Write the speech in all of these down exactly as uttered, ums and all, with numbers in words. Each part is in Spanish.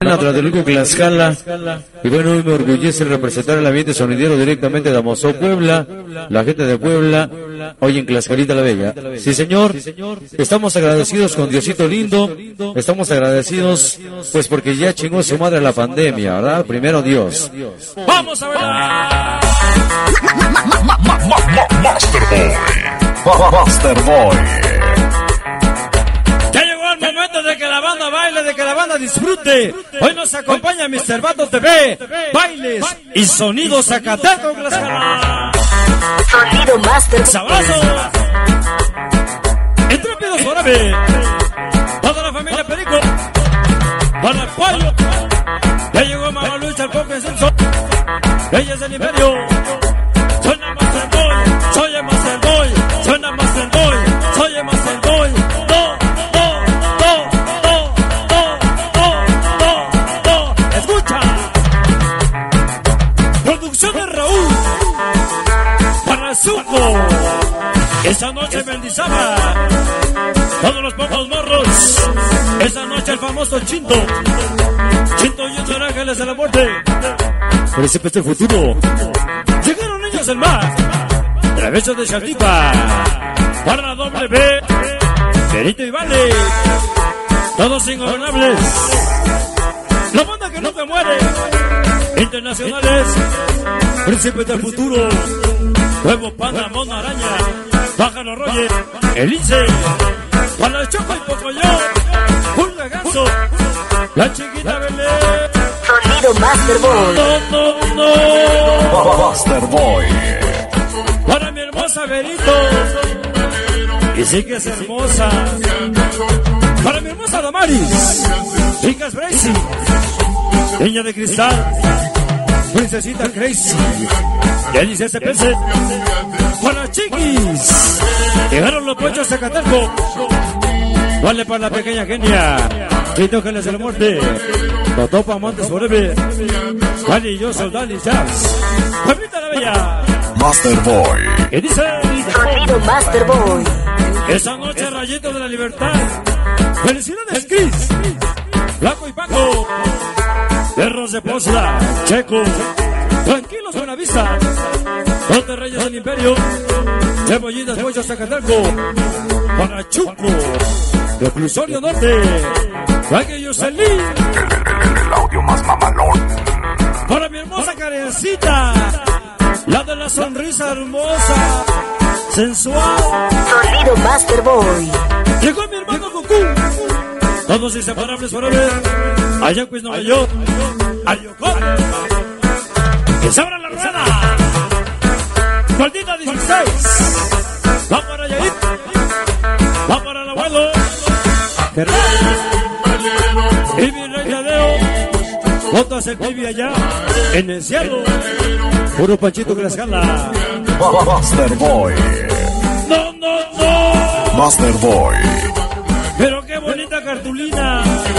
La Tlatelolco, Tlaxcala. Y bueno, hoy me orgullece representar el ambiente sonidero directamente de Amozó, Puebla. La gente de Puebla, hoy en Tlaxcalita la Bella. Sí, señor. Estamos agradecidos con Diosito lindo. Estamos agradecidos, pues porque ya chingó su madre la pandemia, ¿verdad? Primero Dios. ¡Vamos a ver! Master Boy. Master Boy. Momento de que la banda baile, de que la banda disfrute. Hoy nos acompaña mister Vato T V, bailes y sonido Zacateco, Tlaxcala. Sonido Master. Sabroso. Intrépidos Forever. Toda la familia Perico. Para el pollo. Ya llegó Mamá Lucha, el Poco Censo. Ella es el Imperio. Suena Master Boy. Soy el Master Boy. Suena Master Boy. Soy el Master Boy. No. De Raúl para Zuco. Esa noche Mendizábal, todos los pocos morros. Esa noche el famoso Chinto, Chinto y los ángeles de la muerte. Príncipes del futuro. Llegaron niños del mar, travesas de Chaltipa, para la doble B, Perito y Vale, todos ingobernables. La banda que nunca muere. Internacionales, Príncipes del futuro, Nuevo Panda, Mono Araña, Pájaro Roger, Elise, para el Choco y Pocoyo, Pulga Ganso, la chiquita Belén. Sonido Master Boy. No, no, no. Master Boy. Para mi hermosa Berito, y sí que es hermosa. Para mi hermosa Damaris, Chicas Bracy, Niña de Cristal, Princesita Crazy, Elise S P C, para Chiquis, llegaron los pochos a Zacateco, vale para la pequeña genia, Quito Ángeles de la Muerte, Totopa Montes Forever, Dani y yo, Soldali Jazz, Juanita la Bella, Master Boy. ¿Qué dice? Sonido Master Boy. Esa noche Rayito de la Libertad, felicidades Cris, Flaco y Paco, Perros de Pozla, Checo, Tranquilos Buenavista, Monte Reyes del Imperio, Cebollitas Pollo Zacateco, para Chuco, Reclusorio Norte, Valle Yoselí, El, el, el, el audio más mamalón. para mi hermosa Karencita, la de la sonrisa hermosa, sensual. Sonido Master Boy. Llegó mi hermano Goku, todos inseparables forever. Allá pues Nueva York, Ayocón, que se abra la rueda, maldita dieciséis, va para Yair, va para el abuelo, y mi rey Tadeo, botas el pibi allá, en el cielo, Puro Panchito Tlaxcala. Master Boy. no, no, no, Master Boy. pero qué bonita cartulina.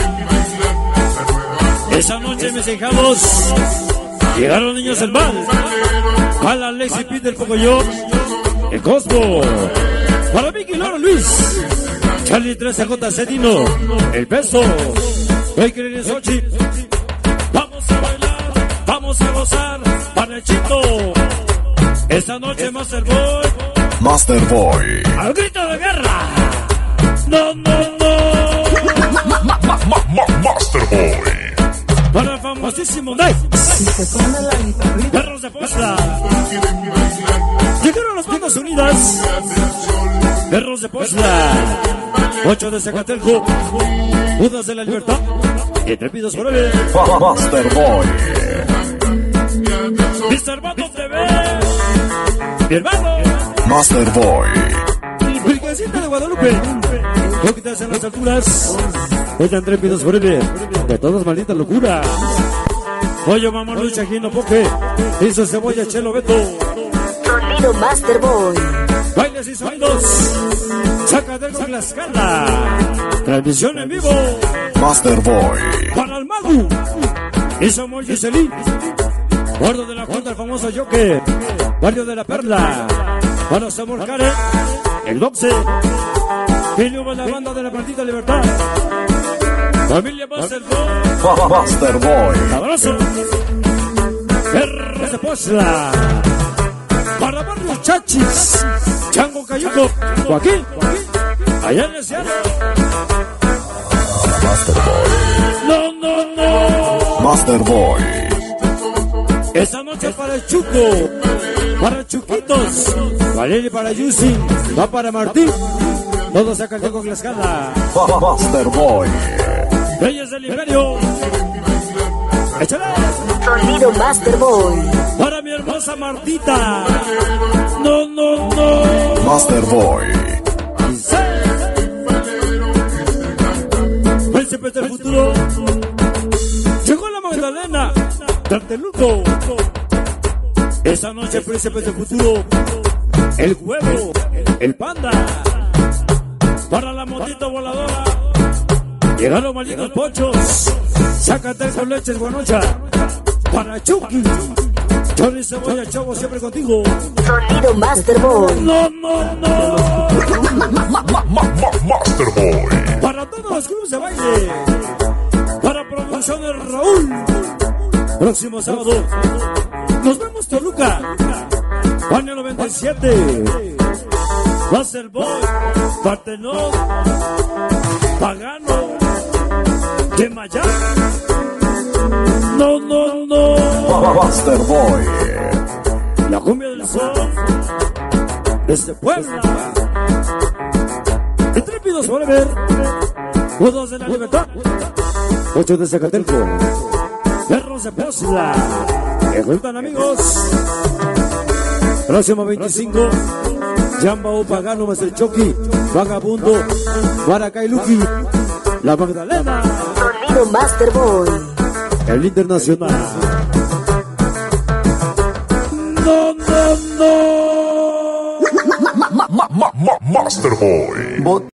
Esa noche mis hijados llegaron niños del mal, para Alex y Peter Pocoyo, el Cosmo, para Vicky Loro Luis, Charlie trece J C Dino, el Peso, Baker y Sochi. Vamos a bailar, vamos a gozar, para el Chito. Esta noche Master Boy, Master Boy. al grito de guerra. No, no, no. Ma- ma- ma- Master Boy. Para el famosísimo Nice, Perros de Posta. Llegaron las Pinos Unidas, Perros de Posta, Ocho de Zacateco, Judas de la Libertad, Intrépidos Forever, Master Boy. mister Vato T V, mi hermano, Master Boy. Virgencita de Guadalupe, Coquitas en las alturas, Oye, Intrépidos Forever. De todas malditas locuras. Pollo Mamá Lucha, Gino Poque, Hizo Cebolla, Chelo Beto, Sonido Master Boy. bailes y sonidos, Zacateco Tlaxcala, transmisión en vivo, Master Boy. para el Magu, y somos Giselín, Gordo de la Junta, el famoso Joker, Barrio de la Perla, para Samuel Care, el Doxe, Filio de la banda de la Maldita Libertad, Familia Master Boy. Master Boy. Abrazo. Perros de Pozla. Para Barrio Chachis. Chango Cayuco. Joaquín. Allá en el cielo. Master Boy. No, no, no. Master Boy. Esta noche para el Chuco. Para Chuquitos. Valeria para Yusi. Va para Martín. Todos sacan con Tlaxcala. Master Boy. Reyes del Imperio. Échale. Sonido Master Boy. Para mi hermosa Martita. No, no, no. Master Boy. Príncipes del futuro. Llegó la Magdalena. Tarteluco. Esa noche, Príncipes del futuro. El huevo. El panda. Para la motita voladora. Llegaron malditos pochos. Sácate con leches guanocha. Para Chucky. Johnny Cebolla, chavo, siempre contigo. Sonido Master Boy. No, no, no. Master Boy. Para todos los clubes de baile. Para Producciones Raúl. Próximo sábado. Nos vemos Toluca. Año noventa y siete. Master Boy. Partenón. Pagano. De Miami. No, no, no. Master Boy. La cumbia del sol. Desde Puebla. Intrépidos Forever. Juegos de la Libertad. Ocho de Zacatelco. Perros de Pozla. Que juntan amigos. Próximo veinticinco. Jambao Pagano más el Chucky. Vagabundo. Maracay Lucky. La Magdalena. Sonido Master Boy. El Internacional. No, no, no. Master Boy.